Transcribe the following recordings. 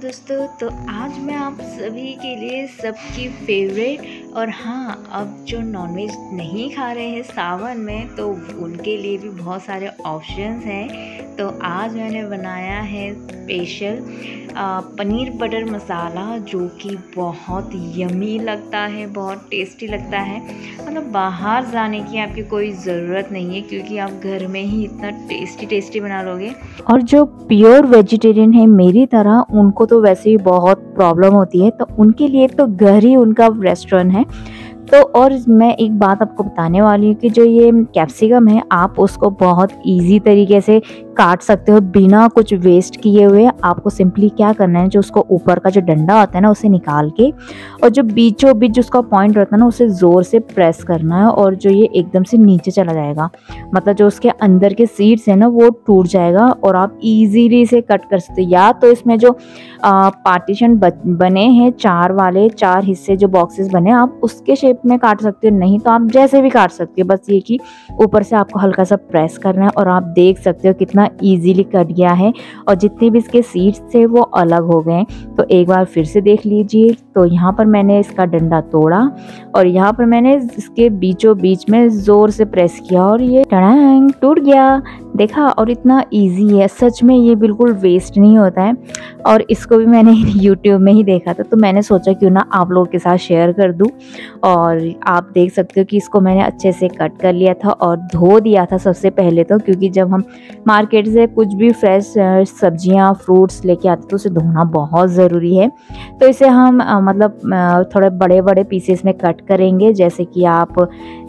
दोस्तों, तो आज मैं आप सभी के लिए सबकी फेवरेट और हाँ, अब जो नॉनवेज नहीं खा रहे हैं सावन में तो उनके लिए भी बहुत सारे ऑप्शंस हैं। तो आज मैंने बनाया है स्पेशल पनीर बटर मसाला, जो कि बहुत यमी लगता है, बहुत टेस्टी लगता है। मतलब बाहर जाने की आपकी कोई ज़रूरत नहीं है, क्योंकि आप घर में ही इतना टेस्टी बना लोगे। और जो प्योर वेजिटेरियन है मेरी तरह, उनको तो वैसे ही बहुत प्रॉब्लम होती है, तो उनके लिए तो घर ही उनका रेस्टोरेंट है। तो और मैं एक बात आपको बताने वाली हूँ कि जो ये कैप्सिकम है, आप उसको बहुत इजी तरीके से काट सकते हो बिना कुछ वेस्ट किए हुए। आपको सिंपली क्या करना है, जो उसको ऊपर का जो डंडा होता है ना, उसे निकाल के, और जो बीचों बीच जो उसका पॉइंट रहता है ना, उसे ज़ोर से प्रेस करना है, और जो ये एकदम से नीचे चला जाएगा। मतलब जो उसके अंदर के सीड्स है ना, वो टूट जाएगा और आप इजीली इसे कट कर सकते हो। या तो इसमें जो पार्टीशन बने हैं, चार हिस्से जो बॉक्सेस बने, आप उसके शेप में काट सकते हो, नहीं तो आप जैसे भी काट सकते हो। बस ये कि ऊपर से आपको हल्का सा प्रेस करना है, और आप देख सकते हो कितना इजीली कट गया है, और जितने भी इसके सीड्स थे वो अलग हो गए। तो एक बार फिर से देख लीजिए। तो यहाँ पर मैंने इसका डंडा तोड़ा, और यहाँ पर मैंने इसके बीचों बीच में ज़ोर से प्रेस किया, और ये टड़ांग टूट गया। देखा, और इतना इजी है सच में, ये बिल्कुल वेस्ट नहीं होता है। और इसको भी मैंने यूट्यूब में ही देखा था, तो मैंने सोचा क्यों ना आप लोगों के साथ शेयर कर दूं। और आप देख सकते हो कि इसको मैंने अच्छे से कट कर लिया था और धो दिया था सबसे पहले तो, क्योंकि जब हम मार्केट से कुछ भी फ्रेश सब्जियां फ्रूट्स लेके आते तो उसे धोना बहुत ज़रूरी है। तो इसे हम थोड़े बड़े बड़े पीसेस में कट करेंगे, जैसे कि आप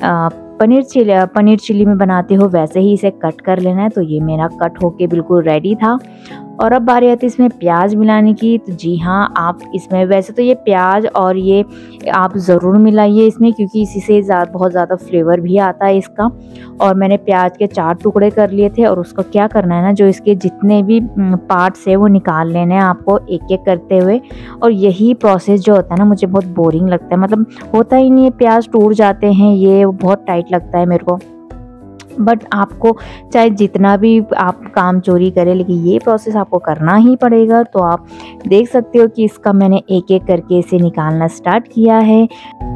पनीर चिली में बनाते हो वैसे ही इसे कट कर लेना है। तो ये मेरा कट होके बिल्कुल रेडी था। और अब बारी आती है इसमें प्याज मिलाने की। तो जी हाँ, आप इसमें वैसे तो ये प्याज और ये आप ज़रूर मिलाइए इसमें, क्योंकि इसी से बहुत ज़्यादा फ्लेवर भी आता है इसका। और मैंने प्याज के 4 टुकड़े कर लिए थे, और उसको क्या करना है ना, जो इसके जितने भी पार्ट्स है वो निकाल लेने हैं आपको एक एक करते हुए। और यही प्रोसेस जो होता है ना, मुझे बहुत बोरिंग लगता है। मतलब होता ही नहीं है, प्याज टूट जाते हैं, ये बहुत टाइट लगता है मेरे को। बट आपको चाहे जितना भी आप काम चोरी करें, लेकिन ये प्रोसेस आपको करना ही पड़ेगा। तो आप देख सकते हो कि इसका मैंने एक एक करके इसे निकालना स्टार्ट किया है।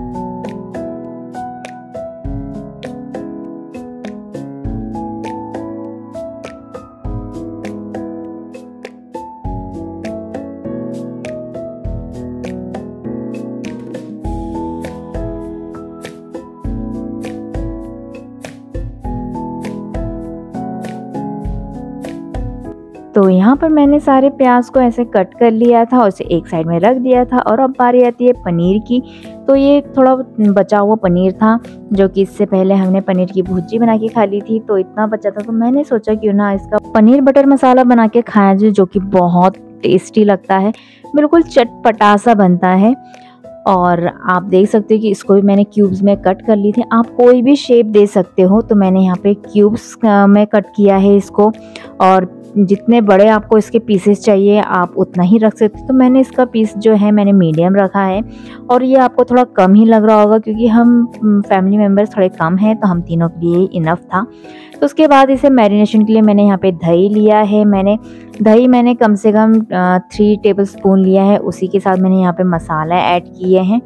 तो यहाँ पर मैंने सारे प्याज को ऐसे कट कर लिया था और उसे एक साइड में रख दिया था। और अब बारी आती है पनीर की। तो ये थोड़ा बचा हुआ पनीर था, जो कि इससे पहले हमने पनीर की भुर्जी बना के खा ली थी। तो इतना बचा था, तो मैंने सोचा क्यों ना इसका पनीर बटर मसाला बना के खाया जाए, जो कि बहुत टेस्टी लगता है, बिल्कुल चटपटा सा बनता है। और आप देख सकते हो कि इसको भी मैंने क्यूब्स में कट कर ली थी। आप कोई भी शेप दे सकते हो, तो मैंने यहाँ पे क्यूब्स में कट किया है इसको। और जितने बड़े आपको इसके पीसेस चाहिए आप उतना ही रख सकते हो। तो मैंने इसका पीस जो है मैंने मीडियम रखा है, और ये आपको थोड़ा कम ही लग रहा होगा, क्योंकि हम फैमिली मेम्बर्स थोड़े कम हैं, तो हम तीनों के लिए इनफ था। तो उसके बाद इसे मैरिनेशन के लिए मैंने यहाँ पे दही लिया है। दही मैंने कम से कम 3 टेबलस्पून लिया है। उसी के साथ मैंने यहाँ पे मसाला ऐड किए हैं,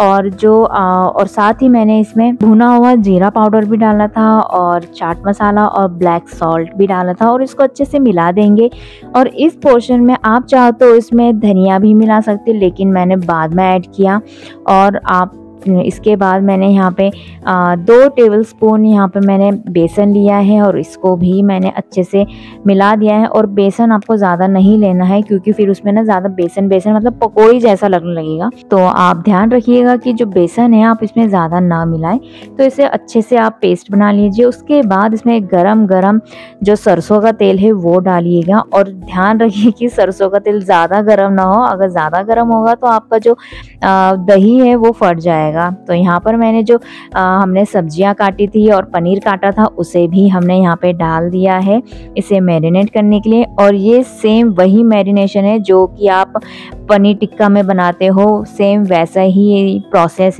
और साथ ही मैंने इसमें भुना हुआ जीरा पाउडर भी डाला था, और चाट मसाला और ब्लैक सॉल्ट भी डाला था, और इसको अच्छे से मिला देंगे। और इस पोर्शन में आप चाहो तो इसमें धनिया भी मिला सकते, लेकिन मैंने बाद में ऐड किया। और आप इसके बाद मैंने यहाँ पे 2 टेबलस्पून यहाँ पे मैंने बेसन लिया है, और इसको भी मैंने अच्छे से मिला दिया है। और बेसन आपको ज़्यादा नहीं लेना है, क्योंकि फिर उसमें ना ज़्यादा बेसन मतलब पकौड़ी जैसा लगने लगेगा। तो आप ध्यान रखिएगा कि जो बेसन है आप इसमें ज़्यादा ना मिलाएं। तो इसे अच्छे से आप पेस्ट बना लीजिए। उसके बाद इसमें गरम गरम जो सरसों का तेल है वो डालिएगा, और ध्यान रखिए कि सरसों का तेल ज़्यादा गर्म ना हो। अगर ज़्यादा गर्म होगा तो आपका जो दही है वो फट जाएगा। तो यहाँ पर मैंने जो हमने सब्जियां काटी थी और पनीर काटा था, उसे भी हमने यहाँ पे डाल दिया है इसे मैरिनेट करने के लिए। और ये सेम वही मैरिनेशन है जो कि आप पनीर टिक्का में बनाते हो, सेम वैसा ही प्रोसेस है।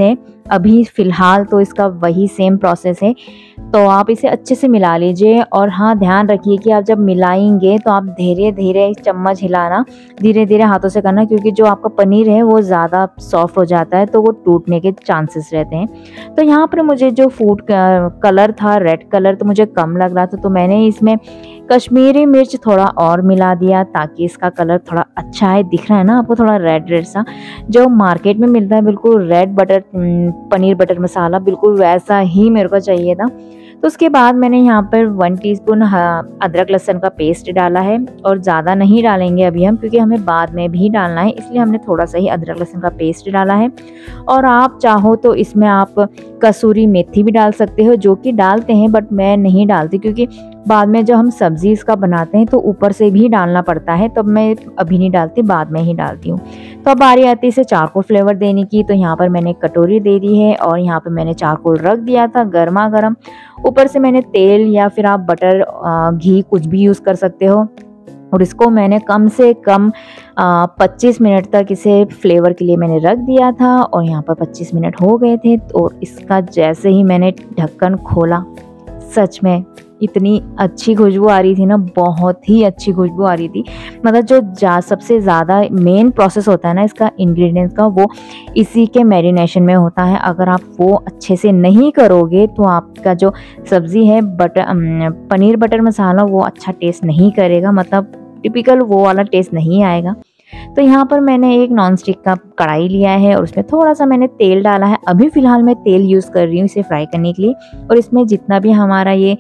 अभी फ़िलहाल तो इसका वही सेम प्रोसेस है। तो आप इसे अच्छे से मिला लीजिए और हाँ, ध्यान रखिए कि आप जब मिलाएंगे तो आप धीरे धीरे चम्मच हिलाना, धीरे धीरे हाथों से करना, क्योंकि जो आपका पनीर है वो ज़्यादा सॉफ्ट हो जाता है तो वो टूटने के चांसेस रहते हैं। तो यहाँ पर मुझे जो फूड कलर था, रेड कलर, तो मुझे कम लग रहा था, तो मैंने इसमें कश्मीरी मिर्च थोड़ा और मिला दिया ताकि इसका कलर थोड़ा अच्छा है। दिख रहा है ना आपको, थोड़ा रेड रेड सा, जो मार्केट में मिलता है बिल्कुल red butter paneer butter masala, बिल्कुल वैसा ही मेरे को चाहिए था। तो उसके बाद मैंने यहाँ पर 1 टीस्पून अदरक लहसुन का पेस्ट डाला है, और ज़्यादा नहीं डालेंगे अभी हम, क्योंकि हमें बाद में भी डालना है, इसलिए हमने थोड़ा सा ही अदरक लहसुन का पेस्ट डाला है। और आप चाहो तो इसमें आप कसूरी मेथी भी डाल सकते हो, जो कि डालते हैं बट मैं नहीं डालती, क्योंकि बाद में जब हम सब्ज़ी इसका बनाते हैं तो ऊपर से भी डालना पड़ता है, तब मैं अभी नहीं डालती, बाद में ही डालती हूँ। तो अब बारी आती है इसे चारकोल फ्लेवर देने की। तो यहाँ पर मैंने कटोरी दे दी है और यहाँ पर मैंने चारकोल रख दिया था गर्मा गर्म। ऊपर से मैंने तेल या फिर आप बटर घी कुछ भी यूज़ कर सकते हो, और इसको मैंने कम से कम 25 मिनट तक इसे फ्लेवर के लिए मैंने रख दिया था। और यहाँ पर 25 मिनट हो गए थे, और इसका जैसे ही मैंने ढक्कन खोला, सच में इतनी अच्छी खुशबू आ रही थी ना, बहुत ही अच्छी खुशबू आ रही थी। मतलब जो सबसे ज़्यादा मेन प्रोसेस होता है ना इसका इंग्रेडिएंट्स का, वो इसी के मैरिनेशन में होता है। अगर आप वो अच्छे से नहीं करोगे तो आपका जो सब्ज़ी है पनीर बटर मसाला, वो अच्छा टेस्ट नहीं करेगा, मतलब टिपिकल वो वाला टेस्ट नहीं आएगा। तो यहाँ पर मैंने एक नॉन स्टिक का कढ़ाई लिया है और उसमें थोड़ा सा मैंने तेल डाला है। अभी फ़िलहाल मैं तेल यूज़ कर रही हूँ इसे फ्राई करने के लिए, और इसमें जितना भी हमारा ये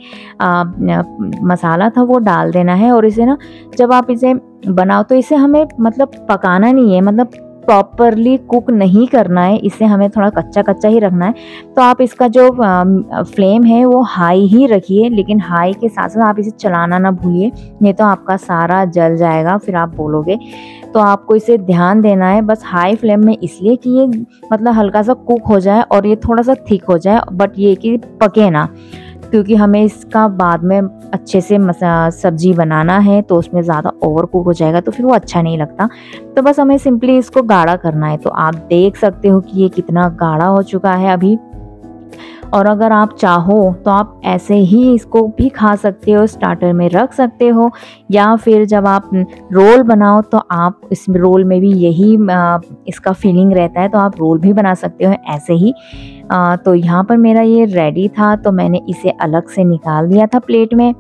मसाला था वो डाल देना है। और इसे ना, जब आप इसे बनाओ तो इसे हमें मतलब पकाना नहीं है, मतलब प्रॉपरली कुक नहीं करना है, इसे हमें थोड़ा कच्चा कच्चा ही रखना है। तो आप इसका जो फ्लेम है वो हाई ही रखिए, लेकिन हाई के साथ साथ आप इसे चलाना ना भूलिए, नहीं तो आपका सारा जल जाएगा, फिर आप बोलोगे। तो आपको इसे ध्यान देना है, बस हाई फ्लेम में, इसलिए कि ये मतलब हल्का सा कुक हो जाए और ये थोड़ा सा थिक हो जाए, बट ये कि पके ना, क्योंकि हमें इसका बाद में अच्छे से सब्जी बनाना है, तो उसमें ज़्यादा ओवर कुक हो जाएगा तो फिर वो अच्छा नहीं लगता। तो बस हमें सिंपली इसको गाढ़ा करना है। तो आप देख सकते हो कि ये कितना गाढ़ा हो चुका है अभी। और अगर आप चाहो तो आप ऐसे ही इसको भी खा सकते हो, स्टार्टर में रख सकते हो, या फिर जब आप रोल बनाओ तो आप इस रोल में भी यही इसका फीलिंग रहता है, तो आप रोल भी बना सकते हो ऐसे ही। तो यहाँ पर मेरा ये रेडी था, तो मैंने इसे अलग से निकाल दिया था प्लेट में।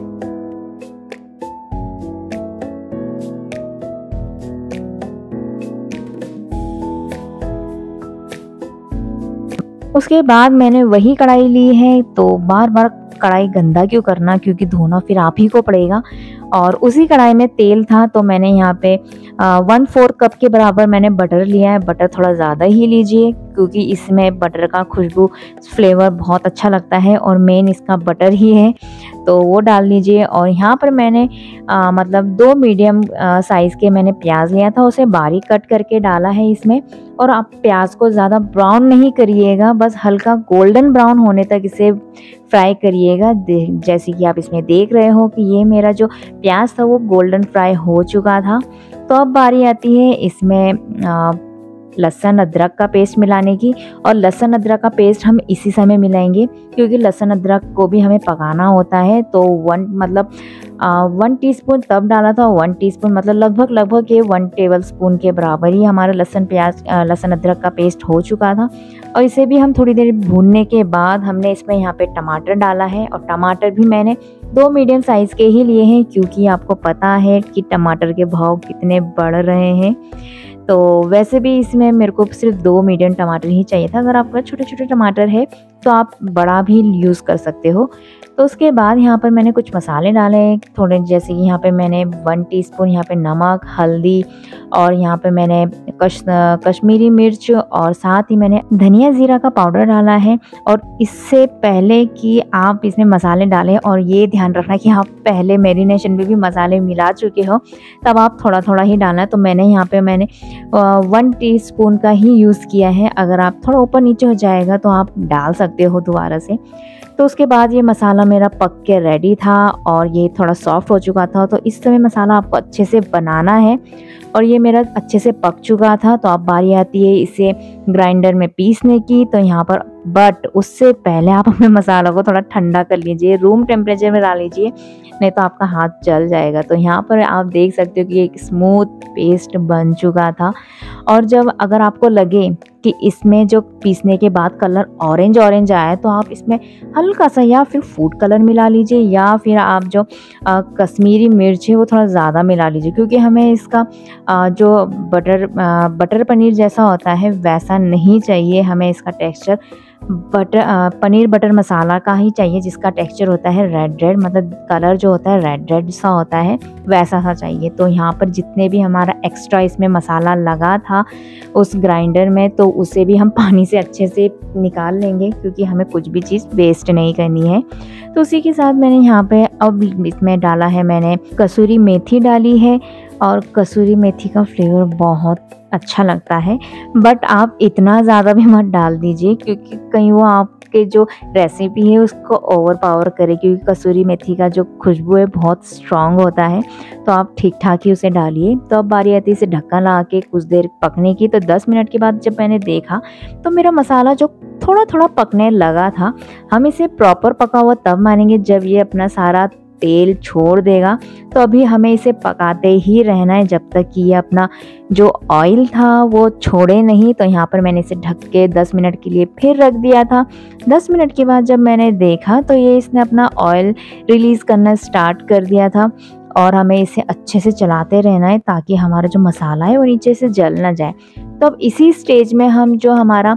उसके बाद मैंने वही कढ़ाई ली है, तो बार बार कढ़ाई गंदा क्यों करना, क्योंकि धोना फिर आप ही को पड़ेगा। और उसी कढ़ाई में तेल था, तो मैंने यहाँ पे 1/4 कप के बराबर मैंने बटर लिया है। बटर थोड़ा ज़्यादा ही लीजिए, क्योंकि इसमें बटर का खुशबू फ्लेवर बहुत अच्छा लगता है, और मेन इसका बटर ही है, तो वो डाल लीजिए। और यहाँ पर मैंने मतलब 2 मीडियम साइज़ के मैंने प्याज लिया था, उसे बारीक कट करके डाला है इसमें। और आप प्याज को ज़्यादा ब्राउन नहीं करिएगा, बस हल्का गोल्डन ब्राउन होने तक इसे फ्राई करिएगा। जैसे कि आप इसमें देख रहे हो कि ये मेरा जो प्याज था वो गोल्डन फ्राई हो चुका था। तो अब बारी आती है इसमें लहसुन अदरक का पेस्ट मिलाने की, और लहसुन अदरक का पेस्ट हम इसी समय मिलाएंगे, क्योंकि लहसुन अदरक को भी हमें पकाना होता है। तो 1 टीस्पून तब डाला था, 1 टीस्पून मतलब लगभग ये 1 टेबल स्पून के बराबर ही हमारा लहसुन अदरक का पेस्ट हो चुका था। और इसे भी हम थोड़ी देर भूनने के बाद हमने इसमें यहाँ पे टमाटर डाला है, और टमाटर भी मैंने 2 मीडियम साइज़ के ही लिए हैं, क्योंकि आपको पता है कि टमाटर के भाव कितने बढ़ रहे हैं। तो वैसे भी इसमें मेरे को सिर्फ 2 मीडियम टमाटर ही चाहिए था। अगर आपका छोटे छोटे टमाटर है तो आप बड़ा भी यूज़ कर सकते हो। तो उसके बाद यहाँ पर मैंने कुछ मसाले डाले थोड़े, जैसे कि यहाँ पे मैंने 1 टीस्पून यहाँ पे नमक, हल्दी, और यहाँ पे मैंने कश्मीरी मिर्च, और साथ ही मैंने धनिया ज़ीरा का पाउडर डाला है। और इससे पहले कि आप इसमें मसाले डालें, और ये ध्यान रखना कि आप पहले मैरिनेशन में भी मसाले मिला चुके हो, तब आप थोड़ा थोड़ा ही डालना है। तो मैंने यहाँ पे 1 टीस्पून का ही यूज़ किया है। अगर आप थोड़ा ऊपर नीचे हो जाएगा तो आप डाल सकते हो दोबारा से। तो उसके बाद ये मसाला मेरा पक के रेडी था और ये थोड़ा सॉफ्ट हो चुका था। तो इस समय मसाला आपको अच्छे से बनाना है और ये मेरा अच्छे से पक चुका था। तो अब बारी आती है इसे ग्राइंडर में पीसने की। तो यहाँ पर बट उससे पहले आप अपने मसाला को थोड़ा ठंडा कर लीजिए, रूम टेम्परेचर में डाल लीजिए, नहीं तो आपका हाथ जल जाएगा। तो यहाँ पर आप देख सकते हो कि एक स्मूथ पेस्ट बन चुका था। और जब अगर आपको लगे कि इसमें जो पीसने के बाद कलर ऑरेंज ऑरेंज आया है तो आप इसमें हल्का सा या फिर फूड कलर मिला लीजिए या फिर आप जो कश्मीरी मिर्च है वो थोड़ा ज़्यादा मिला लीजिए, क्योंकि हमें इसका जो बटर पनीर जैसा होता है वैसा नहीं चाहिए। हमें इसका टेक्सचर पनीर बटर मसाला का ही चाहिए, जिसका टेक्सचर होता है रेड रेड, मतलब कलर जो होता है रेड रेड सा होता है वैसा सा चाहिए। तो यहाँ पर जितने भी हमारा एक्स्ट्रा इसमें मसाला लगा था उस ग्राइंडर में, तो उसे भी हम पानी से अच्छे से निकाल लेंगे, क्योंकि हमें कुछ भी चीज़ वेस्ट नहीं करनी है। तो उसी के साथ मैंने यहाँ पे अब इसमें डाला है, मैंने कसूरी मेथी डाली है और कसूरी मेथी का फ्लेवर बहुत अच्छा लगता है। बट आप इतना ज़्यादा भी मत डाल दीजिए, क्योंकि कहीं वो आपके जो रेसिपी है उसको ओवर पावर करे, क्योंकि कसूरी मेथी का जो खुशबू है बहुत स्ट्रॉन्ग होता है। तो आप ठीक ठाक ही उसे डालिए। तो अब बारी आती है इसे ढक्कन लगा के कुछ देर पकने की। तो 10 मिनट के बाद जब मैंने देखा तो मेरा मसाला जो थोड़ा थोड़ा पकने लगा था। हम इसे प्रॉपर पका हुआ तब मानेंगे जब ये अपना सारा तेल छोड़ देगा। तो अभी हमें इसे पकाते ही रहना है जब तक कि ये अपना जो ऑयल था वो छोड़े नहीं। तो यहाँ पर मैंने इसे ढक के 10 मिनट के लिए फिर रख दिया था। 10 मिनट के बाद जब मैंने देखा तो ये इसने अपना ऑयल रिलीज़ करना स्टार्ट कर दिया था और हमें इसे अच्छे से चलाते रहना है ताकि हमारा जो मसाला है वो नीचे से जल ना जाए। तो अब इसी स्टेज में हम जो हमारा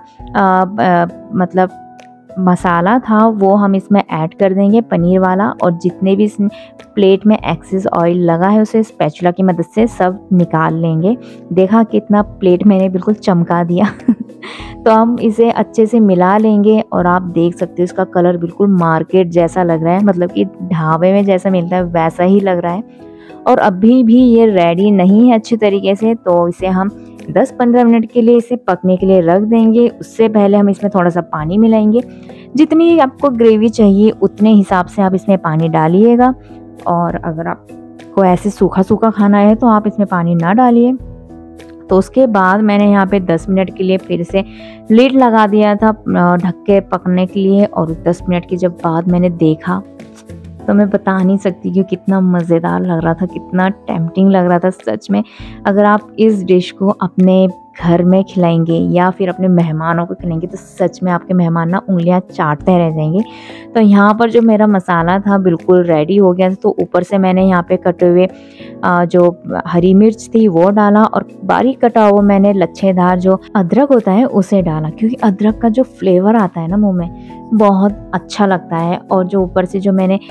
मतलब मसाला था वो हम इसमें ऐड कर देंगे पनीर वाला, और जितने भी इस प्लेट में एक्सेस ऑयल लगा है उसे स्पैचुला की मदद से सब निकाल लेंगे। देखा कितना प्लेट मैंने बिल्कुल चमका दिया। तो हम इसे अच्छे से मिला लेंगे और आप देख सकते हो इसका कलर बिल्कुल मार्केट जैसा लग रहा है, मतलब कि ढाबे में जैसा मिलता है वैसा ही लग रहा है। और अभी भी ये रेडी नहीं है अच्छी तरीके से, तो इसे हम 10-15 मिनट के लिए इसे पकने के लिए रख देंगे। उससे पहले हम इसमें थोड़ा सा पानी मिलाएंगे। जितनी आपको ग्रेवी चाहिए उतने हिसाब से आप इसमें पानी डालिएगा, और अगर आपको ऐसे सूखा सूखा खाना है तो आप इसमें पानी ना डालिए। तो उसके बाद मैंने यहाँ पे 10 मिनट के लिए फिर से लिड लगा दिया था ढक के पकने के लिए। और 10 मिनट के जब बाद मैंने देखा तो मैं बता नहीं सकती कि कितना मज़ेदार लग रहा था, कितना टेम्पटिंग लग रहा था सच में। अगर आप इस डिश को अपने घर में खिलाएंगे या फिर अपने मेहमानों को खिलाएंगे तो सच में आपके मेहमान ना उंगलियां चाटते रह जाएंगे। तो यहाँ पर जो मेरा मसाला था बिल्कुल रेडी हो गया था। तो ऊपर से मैंने यहाँ पे कटे हुए जो हरी मिर्च थी वो डाला, और बारीक कटा हुआ मैंने लच्छेदार जो अदरक होता है उसे डाला, क्योंकि अदरक का जो फ्लेवर आता है ना मुँह में बहुत अच्छा लगता है। और जो ऊपर से जो मैंने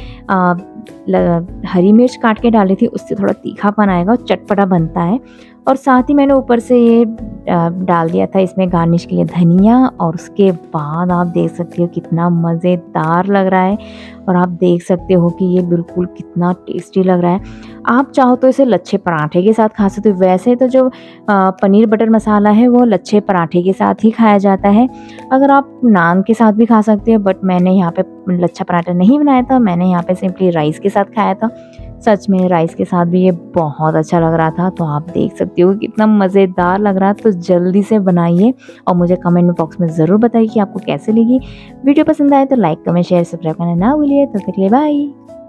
हरी मिर्च काट के डाली थी उससे थोड़ा तीखापन आएगा और चटपटा बनता है। और साथ ही मैंने ऊपर से ये डाल दिया था इसमें गार्निश के लिए धनिया। और उसके बाद आप देख सकते हो कितना मज़ेदार लग रहा है, और आप देख सकते हो कि ये बिल्कुल कितना टेस्टी लग रहा है। आप चाहो तो इसे लच्छे पराठे के साथ खा सकते हो। वैसे तो जो पनीर बटर मसाला है वो लच्छे पराठे के साथ ही खाया जाता है। अगर आप नान के साथ भी खा सकते हो, बट मैंने यहाँ पे लच्छा पराठा नहीं बनाया था, मैंने यहाँ पे सिंपली राइस के साथ खाया था। सच में राइस के साथ भी ये बहुत अच्छा लग रहा था। तो आप देख सकते हो कितना मज़ेदार लग रहा है। तो जल्दी से बनाइए और मुझे कमेंट बॉक्स में ज़रूर बताइए कि आपको कैसे लगी। वीडियो पसंद आए तो लाइक कमेंट शेयर सब्सक्राइब करना ना भूलिए। तो तक के लिए बाय।